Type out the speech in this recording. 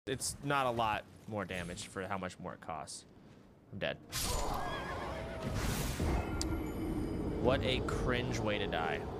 It's not a lot more damage for how much more it costs. I'm dead. What a cringe way to die.